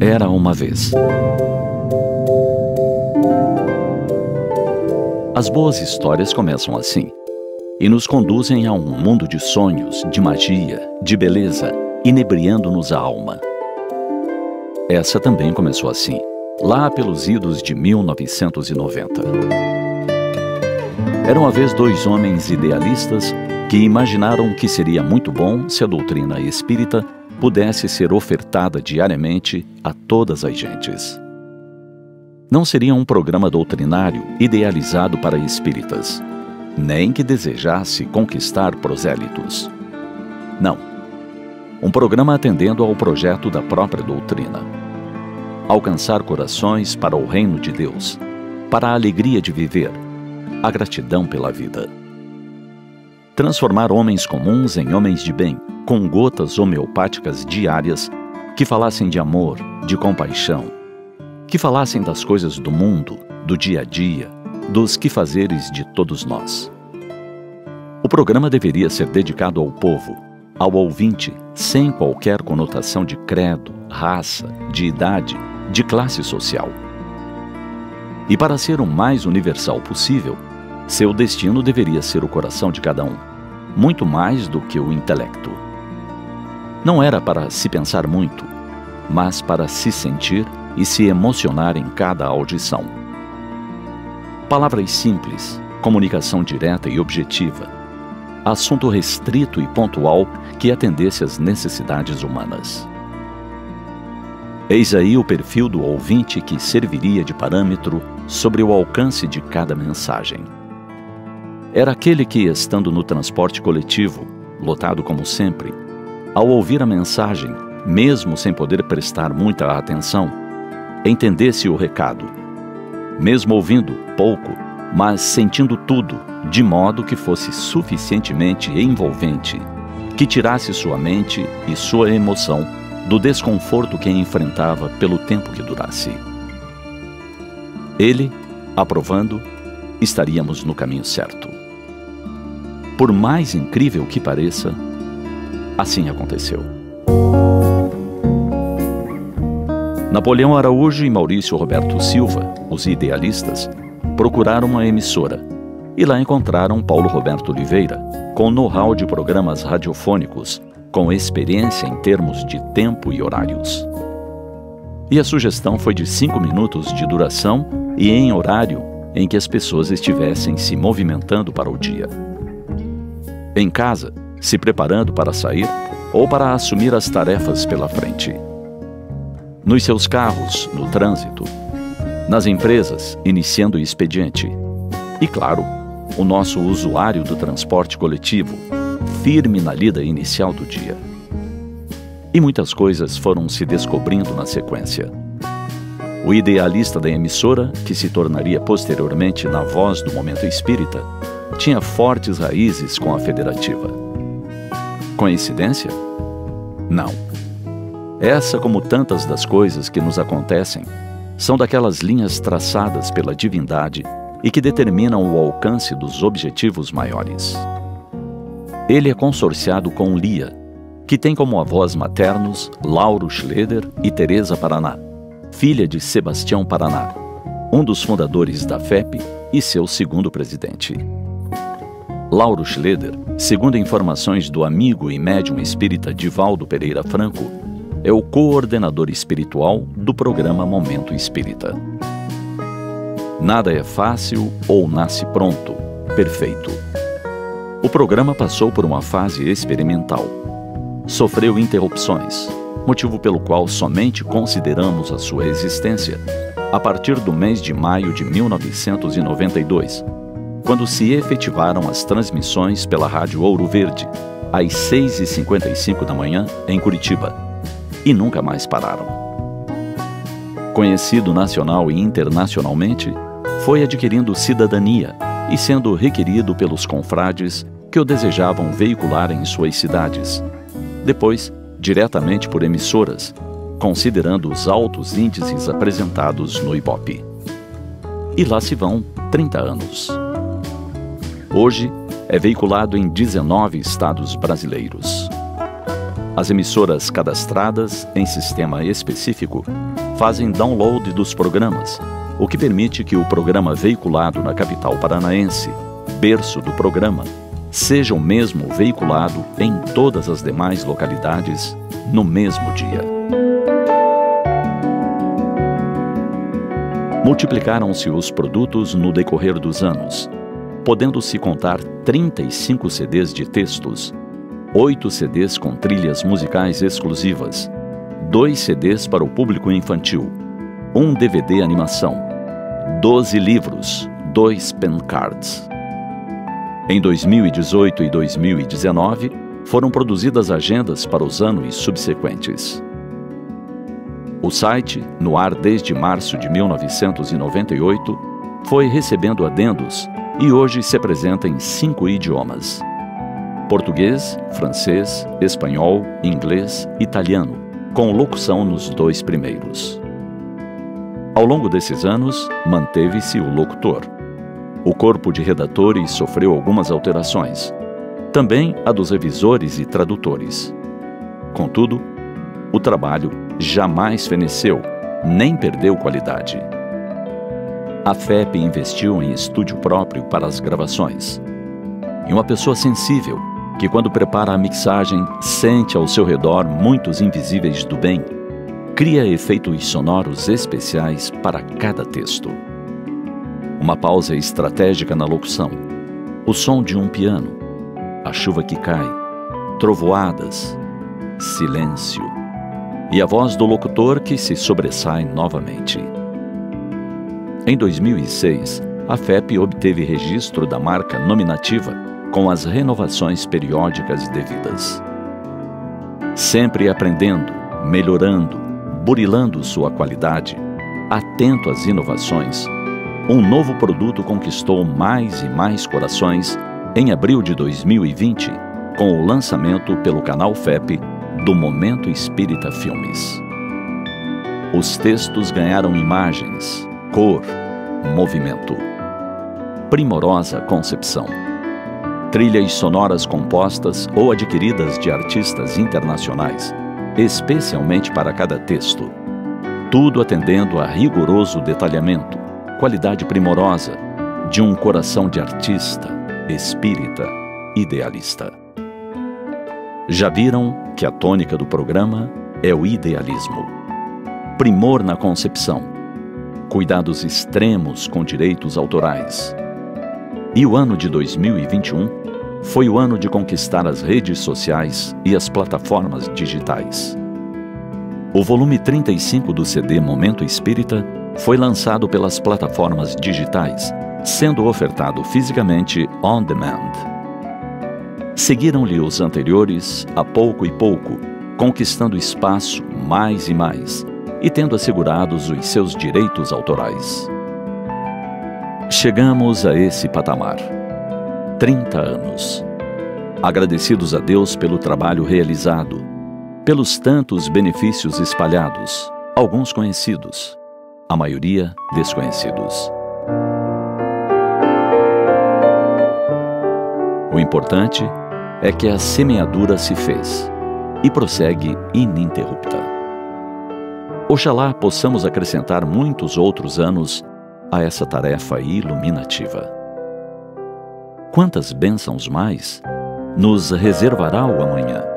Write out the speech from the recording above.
Era uma vez. As boas histórias começam assim e nos conduzem a um mundo de sonhos, de magia, de beleza, inebriando-nos a alma. Essa também começou assim, lá pelos idos de 1990. Eram uma vez dois homens idealistas que imaginaram que seria muito bom se a doutrina espírita pudesse ser ofertada diariamente a todas as gentes. Não seria um programa doutrinário idealizado para espíritas, nem que desejasse conquistar prosélitos. Não. Um programa atendendo ao projeto da própria doutrina. Alcançar corações para o reino de Deus, para a alegria de viver, a gratidão pela vida. Transformar homens comuns em homens de bem, com gotas homeopáticas diárias que falassem de amor, de compaixão, que falassem das coisas do mundo, do dia a dia, dos quefazeres de todos nós. O programa deveria ser dedicado ao povo, ao ouvinte, sem qualquer conotação de credo, raça, de idade, de classe social. E para ser o mais universal possível, seu destino deveria ser o coração de cada um, muito mais do que o intelecto. Não era para se pensar muito, mas para se sentir e se emocionar em cada audição. Palavras simples, comunicação direta e objetiva, assunto restrito e pontual que atendesse às necessidades humanas. Eis aí o perfil do ouvinte que serviria de parâmetro sobre o alcance de cada mensagem. Era aquele que, estando no transporte coletivo, lotado como sempre, ao ouvir a mensagem, mesmo sem poder prestar muita atenção, entendesse o recado, mesmo ouvindo pouco, mas sentindo tudo, de modo que fosse suficientemente envolvente, que tirasse sua mente e sua emoção do desconforto que enfrentava pelo tempo que durasse. Ele, aprovando, estaríamos no caminho certo. Por mais incrível que pareça, assim aconteceu. Napoleão Araújo e Maurício Roberto Silva, os idealistas, procuraram uma emissora e lá encontraram Paulo Roberto Oliveira, com know-how de programas radiofônicos, com experiência em termos de tempo e horários. E a sugestão foi de 5 minutos de duração e em horário em que as pessoas estivessem se movimentando para o dia. Em casa, se preparando para sair ou para assumir as tarefas pela frente. Nos seus carros, no trânsito. Nas empresas, iniciando o expediente. E, claro, o nosso usuário do transporte coletivo, firme na lida inicial do dia. E muitas coisas foram se descobrindo na sequência. O idealista da emissora, que se tornaria posteriormente na Voz do Momento Espírita, tinha fortes raízes com a federativa. Coincidência? Não. Essa, como tantas das coisas que nos acontecem, são daquelas linhas traçadas pela divindade e que determinam o alcance dos objetivos maiores. Ele é consorciado com Lia, que tem como avós maternos Lauro Schleder e Teresa Paraná, filha de Sebastião Paraná, um dos fundadores da FEP e seu segundo presidente. Lauro Schleder, segundo informações do amigo e médium espírita Divaldo Pereira Franco, é o coordenador espiritual do programa Momento Espírita. Nada é fácil ou nasce pronto, perfeito. O programa passou por uma fase experimental. Sofreu interrupções, motivo pelo qual somente consideramos a sua existência a partir do mês de maio de 1992, quando se efetivaram as transmissões pela Rádio Ouro Verde, às 6h55 da manhã, em Curitiba, e nunca mais pararam. Conhecido nacional e internacionalmente, foi adquirindo cidadania e sendo requerido pelos confrades que o desejavam veicular em suas cidades, depois diretamente por emissoras, considerando os altos índices apresentados no Ibope. E lá se vão 30 anos. Hoje é veiculado em 19 estados brasileiros. As emissoras cadastradas em sistema específico fazem download dos programas, o que permite que o programa veiculado na capital paranaense, berço do programa, seja o mesmo veiculado em todas as demais localidades no mesmo dia. Multiplicaram-se os produtos no decorrer dos anos, podendo-se contar 35 CDs de textos, 8 CDs com trilhas musicais exclusivas, 2 CDs para o público infantil, 1 DVD animação, 12 livros, 2 pen cards. Em 2018 e 2019, foram produzidas agendas para os anos subsequentes. O site, no ar desde março de 1998, foi recebendo adendos e hoje se apresenta em 5 idiomas: português, francês, espanhol, inglês, italiano, com locução nos 2 primeiros. Ao longo desses anos, manteve-se o locutor. O corpo de redatores sofreu algumas alterações, também a dos revisores e tradutores. Contudo, o trabalho jamais feneceu, nem perdeu qualidade. A FEP investiu em estúdio próprio para as gravações. E uma pessoa sensível, que quando prepara a mixagem, sente ao seu redor muitos invisíveis do bem, cria efeitos sonoros especiais para cada texto. Uma pausa estratégica na locução, o som de um piano, a chuva que cai, trovoadas, silêncio e a voz do locutor que se sobressai novamente. Em 2006, a FEP obteve registro da marca nominativa com as renovações periódicas devidas. Sempre aprendendo, melhorando, burilando sua qualidade, atento às inovações, um novo produto conquistou mais e mais corações em abril de 2020, com o lançamento pelo canal FEP do Momento Espírita Filmes. Os textos ganharam imagens, cor, movimento. Primorosa concepção. Trilhas sonoras compostas ou adquiridas de artistas internacionais, especialmente para cada texto. Tudo atendendo a rigoroso detalhamento, qualidade primorosa, de um coração de artista, espírita, idealista. Já viram que a tônica do programa é o idealismo. Primor na concepção, cuidados extremos com direitos autorais. E o ano de 2021 foi o ano de conquistar as redes sociais e as plataformas digitais. O volume 35 do CD Momento Espírita foi lançado pelas plataformas digitais, sendo ofertado fisicamente on demand. Seguiram-lhe os anteriores a pouco e pouco, conquistando espaço mais e mais, e tendo assegurados os seus direitos autorais. Chegamos a esse patamar. 30 anos. Agradecidos a Deus pelo trabalho realizado, pelos tantos benefícios espalhados, alguns conhecidos, a maioria desconhecidos. O importante é que a semeadura se fez e prossegue ininterrupta. Oxalá possamos acrescentar muitos outros anos a essa tarefa iluminativa. Quantas bênçãos mais nos reservará o amanhã?